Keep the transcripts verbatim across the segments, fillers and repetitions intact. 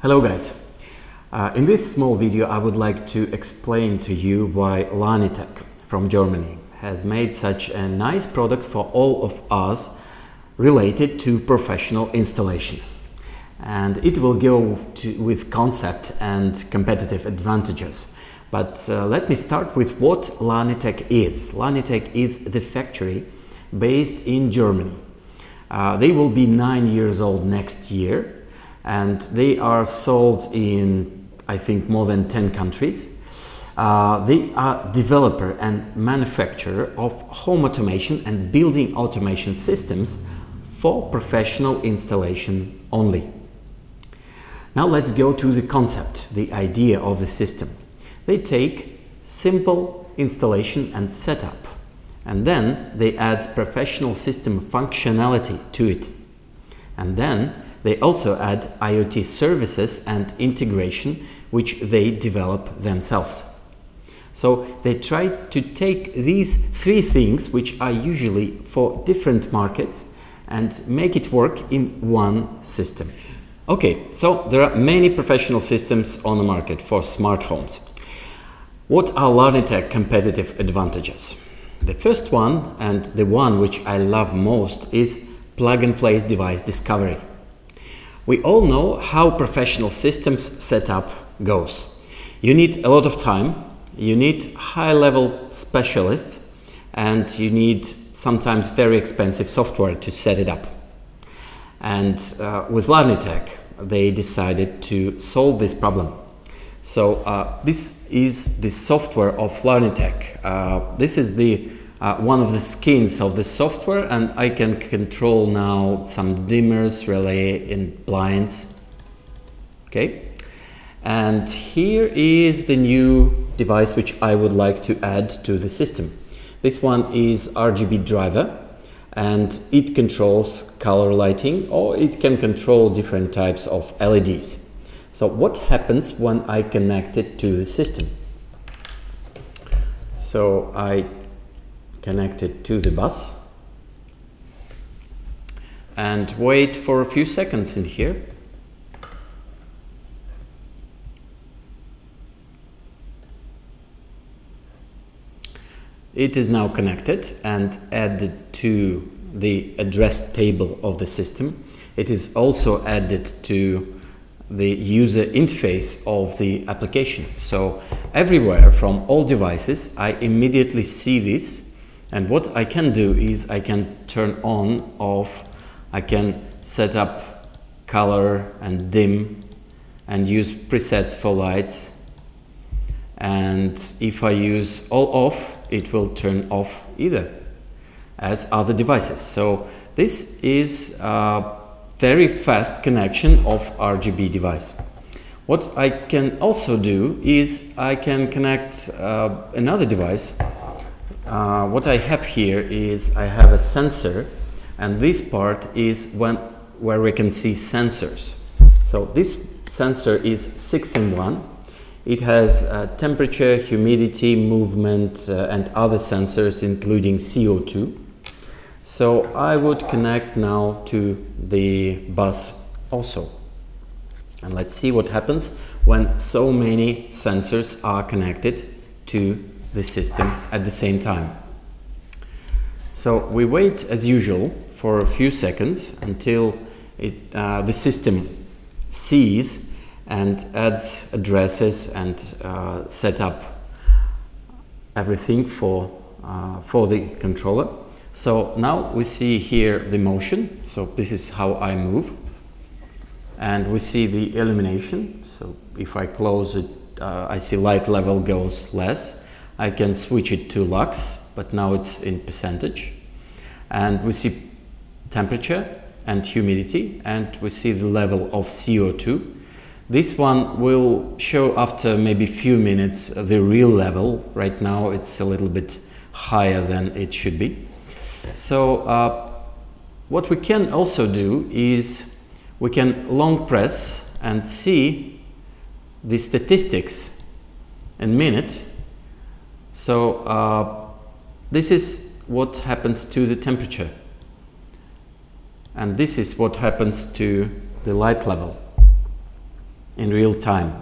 Hello guys, uh, in this small video I would like to explain to you why Larnitech from Germany has made such a nice product for all of us related to professional installation. And it will go to, with concept and competitive advantages. But uh, let me start with what Larnitech is. Larnitech is the factory based in Germany. Uh, they will be nine years old next year. And they are sold in, I think, more than ten countries. Uh, they are developer and manufacturer of home automation and building automation systems for professional installation only. Now let's go to the concept, the idea of the system. They take simple installation and setup, and then they add professional system functionality to it. And then they also add IoT services and integration, which they develop themselves. So they try to take these three things, which are usually for different markets, and make it work in one system. Okay, so there are many professional systems on the market for smart homes. What are Larnitech competitive advantages? The first one, and the one which I love most, is plug-and-play device discovery. We all know how professional systems setup goes. You need a lot of time, you need high-level specialists, and you need sometimes very expensive software to set it up. And uh, with Larnitech, they decided to solve this problem. So uh, this is the software of Larnitech. Uh, this is the Uh, one of the skins of the software, and I can control now some dimmers, relay and blinds. Okay, and here is the new device which I would like to add to the system. This one is R G B driver, and it controls color lighting, or it can control different types of L E Ds. So what happens when I connect it to the system? So I connected to the bus and wait for a few seconds in here. It is now connected and added to the address table of the system. It is also added to the user interface of the application. So everywhere from all devices I immediately see this. And what I can do is I can turn on, off, I can set up color and dim and use presets for lights. And if I use all off, it will turn off either, as other devices. So this is a very fast connection of R G B device. What I can also do is I can connect uh, another device. Uh, what I have here is I have a sensor, and this part is when, where we can see sensors. So this sensor is six in one. It has uh, temperature, humidity, movement, uh, and other sensors, including C O two. So I would connect now to the bus also. And let's see what happens when so many sensors are connected to the system at the same time. So we wait as usual for a few seconds until it, uh, the system sees and adds addresses and uh, set up everything for, uh, for the controller. So now we see here the motion. So this is how I move, and we see the illumination. So if I close it, uh, I see light level goes less. I can switch it to lux, but now it's in percentage. And we see temperature and humidity, and we see the level of C O two. This one will show after maybe few minutes the real level. Right now it's a little bit higher than it should be. So uh, what we can also do is we can long press and see the statistics in minute. So uh, this is what happens to the temperature, and this is what happens to the light level. in real time.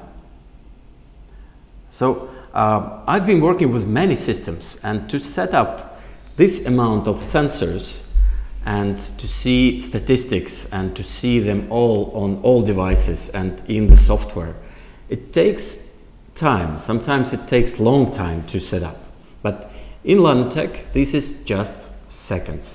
So uh, I've been working with many systems, and to set up this amount of sensors and to see statistics and to see them all on all devices and in the software, it takes time. Sometimes it takes long time to set up, but in Larnitech this is just seconds.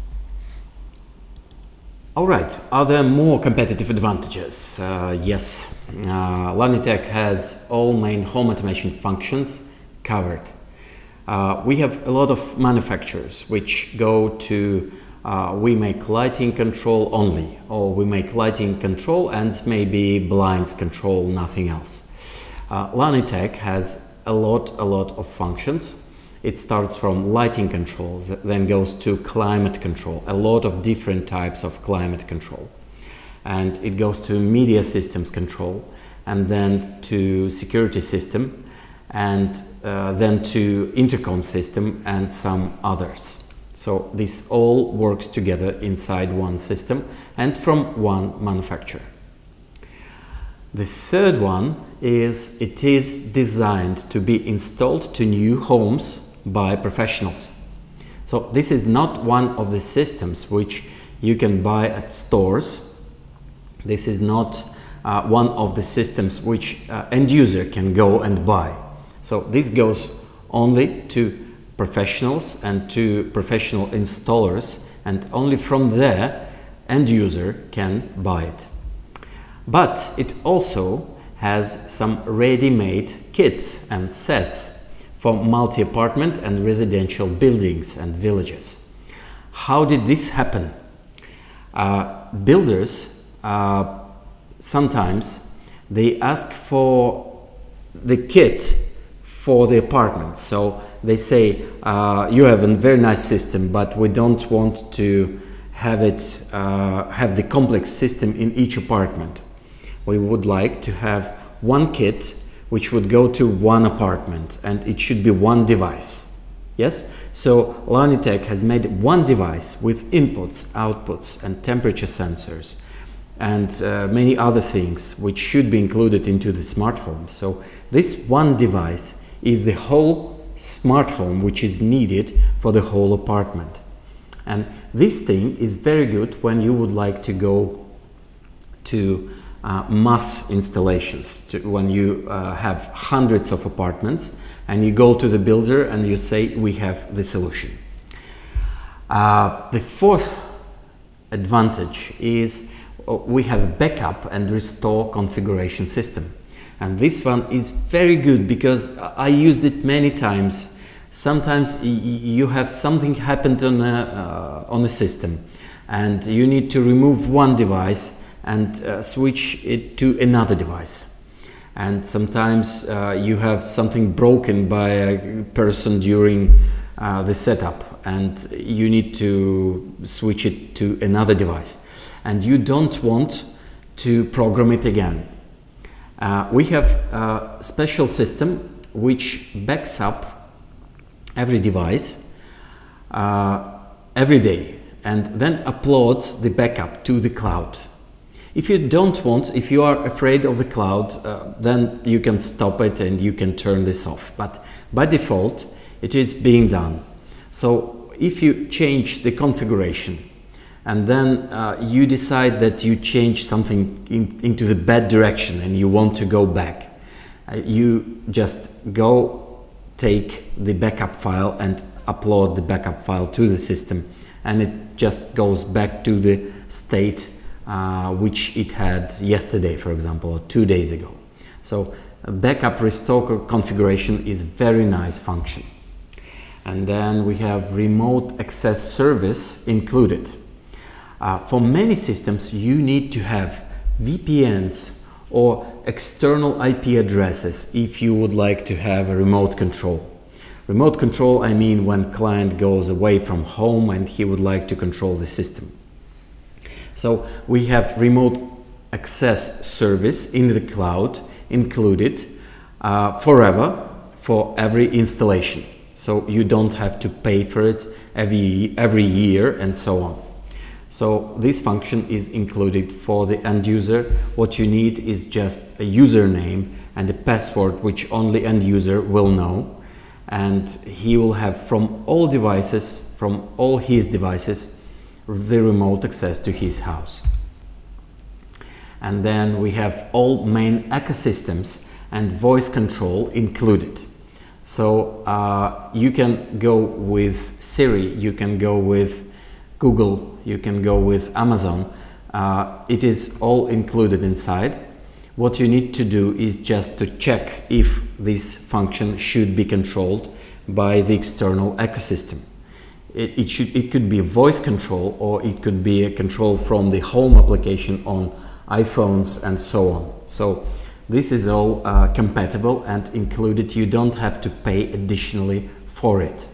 All right, are there more competitive advantages? Uh, yes, uh, Larnitech has all main home automation functions covered. Uh, we have a lot of manufacturers which go to, uh, we make lighting control only, or we make lighting control and maybe blinds control, nothing else. Uh, Larnitech has a lot, a lot of functions. It starts from lighting controls, then goes to climate control, a lot of different types of climate control. And it goes to media systems control, and then to security system, and uh, then to intercom system and some others. So this all works together inside one system and from one manufacturer. The third one is it is designed to be installed to new homes by professionals. So this is not one of the systems which you can buy at stores. This is not uh, one of the systems which uh, end user can go and buy. So this goes only to professionals and to professional installers, and only from there end user can buy it. But it also has some ready-made kits and sets for multi-apartment and residential buildings and villages. How did this happen? Uh, builders uh, sometimes they ask for the kit for the apartment. So they say, uh, you have a very nice system, but we don't want to have it uh, have the complex system in each apartment. We would like to have one kit which would go to one apartment, and it should be one device. Yes? So Larnitech has made one device with inputs, outputs and temperature sensors and uh, many other things which should be included into the smart home. So this one device is the whole smart home which is needed for the whole apartment. And this thing is very good when you would like to go to Uh, mass installations, to, when you uh, have hundreds of apartments and you go to the builder and you say, we have the solution. Uh, the fourth advantage is uh, we have a backup and restore configuration system. And this one is very good because I used it many times. Sometimes you have something happened on a, uh, on a system and you need to remove one device and uh, switch it to another device. And sometimes uh, you have something broken by a person during uh, the setup and you need to switch it to another device. And you don't want to program it again. Uh, we have a special system which backs up every device uh, every day and then uploads the backup to the cloud. If you don't want, if you are afraid of the cloud, uh, then you can stop it and you can turn this off. But by default, it is being done. So if you change the configuration and then uh, you decide that you change something in, into the bad direction and you want to go back, uh, you just go take the backup file and upload the backup file to the system, and it just goes back to the state Uh, which it had yesterday, for example, or two days ago. So a backup restore configuration is a very nice function. And then we have remote access service included. Uh, for many systems you need to have V P Ns or external I P addresses if you would like to have a remote control. Remote control, I mean when client goes away from home and he would like to control the system. So we have remote access service in the cloud included uh, forever for every installation. So you don't have to pay for it every, every year and so on. So this function is included for the end user. What you need is just a username and a password which only end user will know, and he will have from all devices, from all his devices, the remote access to his house. And then we have all main ecosystems and voice control included. So uh, you can go with Siri, you can go with Google, you can go with Amazon. Uh, it is all included inside. What you need to do is just to check if this function should be controlled by the external ecosystem. It, it, should, it could be voice control, or it could be a control from the home application on iPhones and so on. So this is all uh, compatible and included. You don't have to pay additionally for it.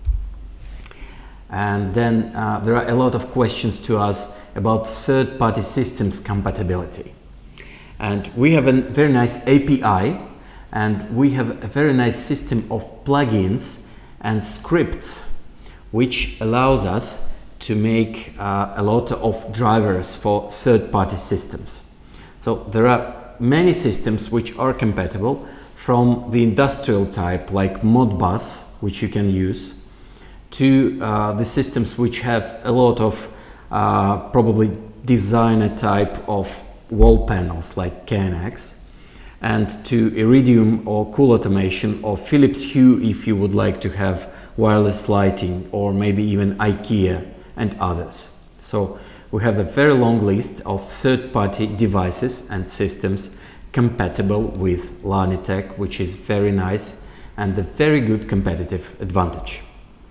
And then uh, there are a lot of questions to us about third-party systems compatibility. And we have a very nice A P I, and we have a very nice system of plugins and scripts which allows us to make uh, a lot of drivers for third-party systems. So there are many systems which are compatible, from the industrial type like Modbus, which you can use, to uh, the systems which have a lot of uh, probably designer type of wall panels like K N X, and to Iridium or Cool Automation or Philips Hue if you would like to have wireless lighting, or maybe even IKEA and others. So we have a very long list of third-party devices and systems compatible with Larnitech, which is very nice and a very good competitive advantage.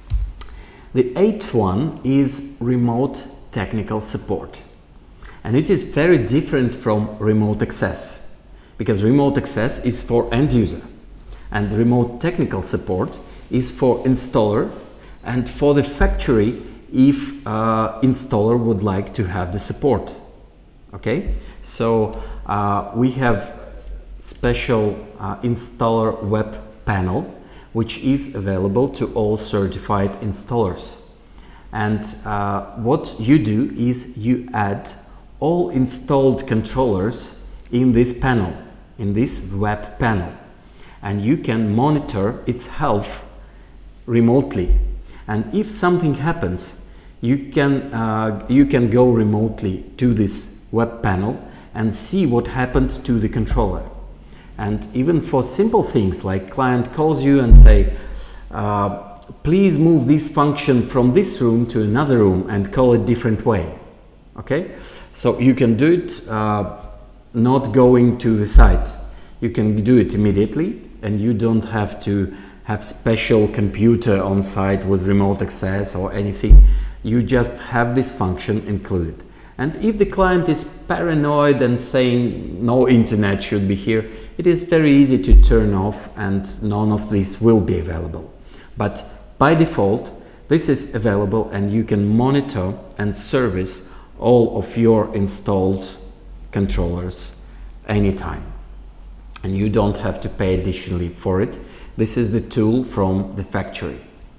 The eighth one is remote technical support. And it is very different from remote access, because remote access is for end user and remote technical support is for installer and for the factory if uh, installer would like to have the support. Okay, so uh, we have special uh, installer web panel which is available to all certified installers, and uh, what you do is you add all installed controllers in this panel, in this web panel, and you can monitor its health remotely. And if something happens, you can uh, you can go remotely to this web panel and see what happened to the controller. And even for simple things like client calls you and say, uh, please move this function from this room to another room and call it different way. Okay, so you can do it uh, not going to the site. You can do it immediately, and you don't have to have special computer on site with remote access or anything. You just have this function included. And if the client is paranoid and saying no internet should be here, it is very easy to turn off and none of this will be available. But by default, this is available and you can monitor and service all of your installed controllers anytime. And you don't have to pay additionally for it. This is the tool from the factory.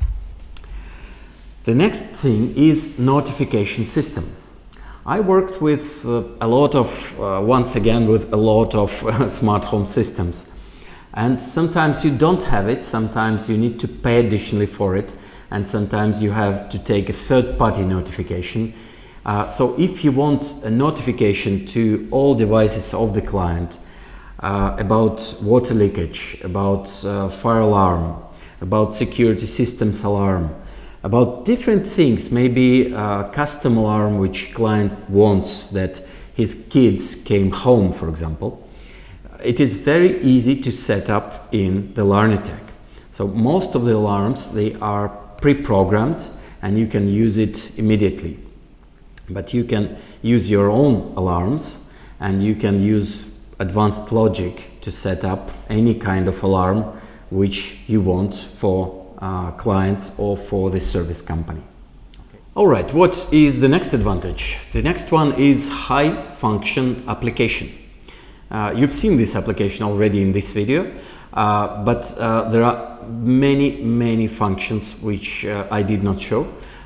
The next thing is notification system. I worked with uh, a lot of, uh, once again, with a lot of uh, smart home systems. And sometimes you don't have it, sometimes you need to pay additionally for it, and sometimes you have to take a third-party notification. Uh, so if you want a notification to all devices of the client uh, about water leakage, about uh, fire alarm, about security systems alarm, about different things, maybe a custom alarm which client wants that his kids came home, for example, it is very easy to set up in the Larnitech. So most of the alarms, they are pre-programmed and you can use it immediately. But you can use your own alarms and you can use advanced logic to set up any kind of alarm which you want for uh, clients or for the service company. Okay. All right, what is the next advantage? The next one is high function application. Uh, you've seen this application already in this video, uh, but uh, there are many, many functions which uh, I did not show.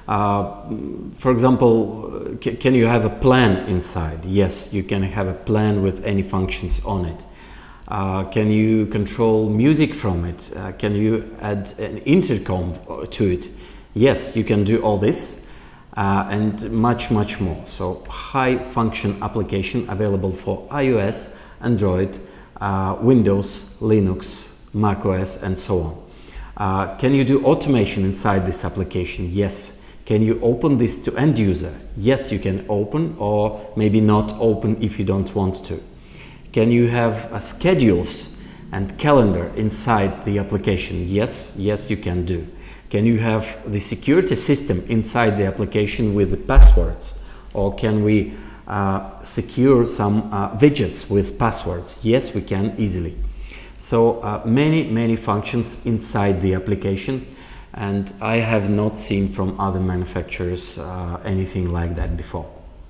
Uh, for example, can you have a plan inside? Yes, you can have a plan with any functions on it. Uh, can you control music from it? Uh, can you add an intercom to it? Yes, you can do all this uh, and much, much more. So high function application available for iOS, Android, uh, Windows, Linux, macOS, and so on. Uh, can you do automation inside this application? Yes. Can you open this to end user? Yes, you can open, or maybe not open if you don't want to. Can you have uh, schedules and calendar inside the application? Yes, yes, you can do. Can you have the security system inside the application with the passwords? Or can we uh, secure some uh, widgets with passwords? Yes, we can easily. So uh, many, many functions inside the application, and I have not seen from other manufacturers uh, anything like that before.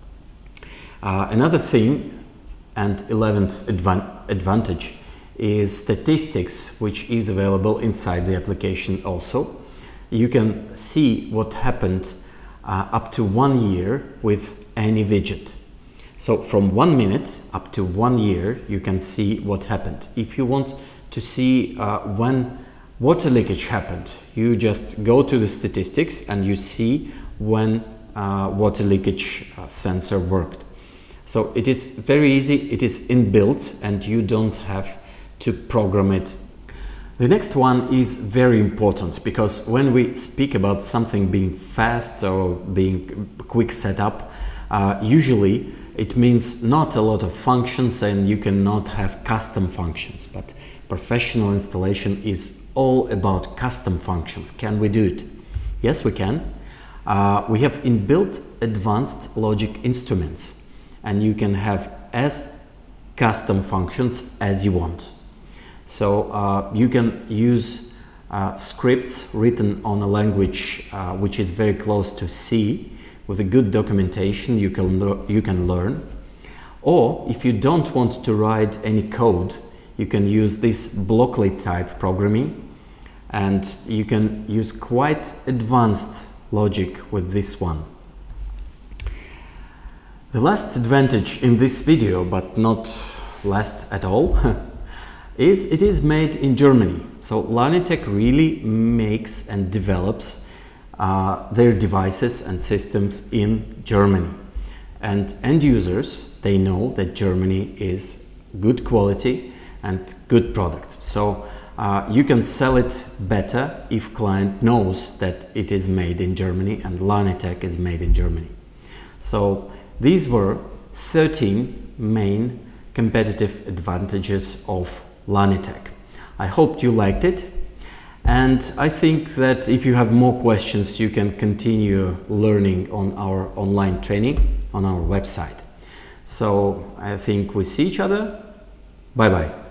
Uh, another thing, and eleventh advan advantage, is statistics, which is available inside the application also. You can see what happened uh, up to one year with any widget. So from one minute up to one year, you can see what happened. If you want to see uh, when water leakage happened, you just go to the statistics and you see when uh, water leakage uh, sensor worked. So it is very easy, it is inbuilt, and you don't have to program it. The next one is very important, because when we speak about something being fast or being quick setup, uh, usually it means not a lot of functions and you cannot have custom functions, but professional installation is all about custom functions. Can we do it? Yes, we can. Uh, we have inbuilt advanced logic instruments, and you can have as custom functions as you want. So uh, you can use uh, scripts written on a language uh, which is very close to C. With a good documentation you can, you can learn. Or if you don't want to write any code, you can use this blockly type programming, and you can use quite advanced logic with this one. The last advantage in this video, but not last at all, is it is made in Germany. So Larnitech really makes and develops uh, their devices and systems in Germany. And end users, they know that Germany is good quality and good product. So uh, you can sell it better if client knows that it is made in Germany and Larnitech is made in Germany. So these were thirteen main competitive advantages of Larnitech. I hope you liked it, and I think that if you have more questions you can continue learning on our online training on our website. So I think we see each other. Bye bye.